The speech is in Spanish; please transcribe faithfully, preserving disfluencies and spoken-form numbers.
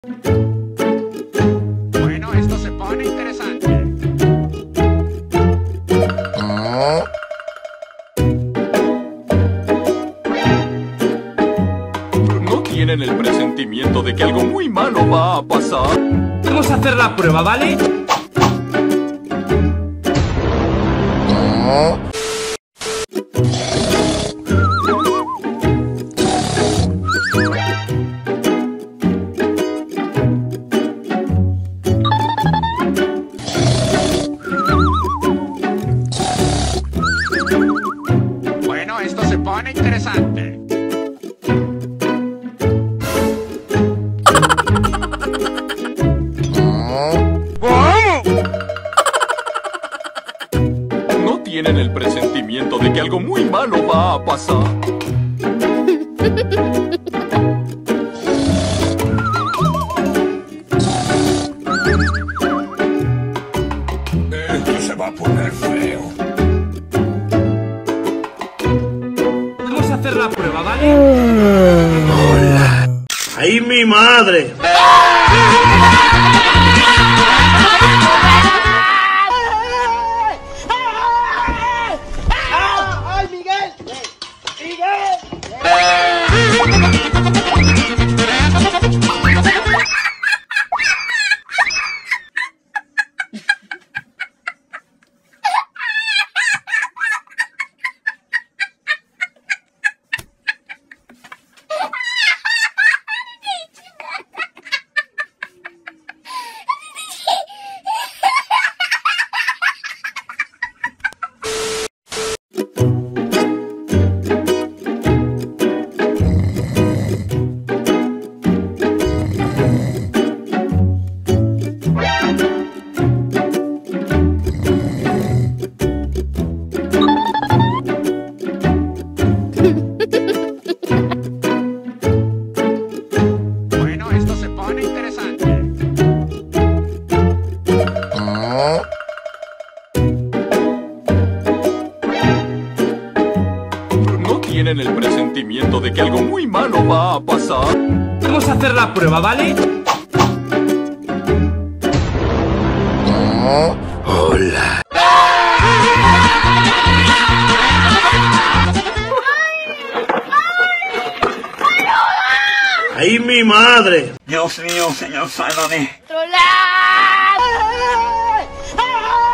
Bueno, esto se pone interesante. ¿No tienen el presentimiento de que algo muy malo va a pasar? Vamos a hacer la prueba, ¿vale? Bueno, esto se pone interesante. ¿No tienen el presentimiento de que algo muy malo va a pasar? Esto se va a poner feo. Vamos a hacer la prueba, ¿vale? ¡Ay, mi madre! ¡Ay, Miguel! ¡Miguel! Bueno, esto se pone interesante. ¿No tienen el presentimiento de que algo muy malo va a pasar? Vamos a hacer la prueba, ¿vale? Hola. ¡Ay, mi madre! Dios mío, señor, sálvame. ¡Trolar!